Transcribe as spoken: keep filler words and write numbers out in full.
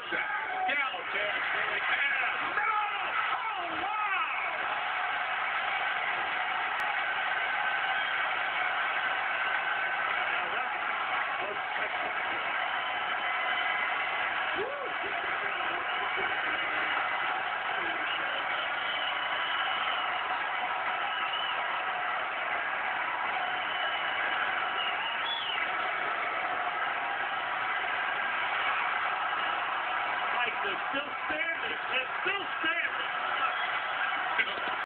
that. Gallup takes really fast. Middle! Oh, wow! Now that was spectacular. Mike, they're still standing. They're still standing.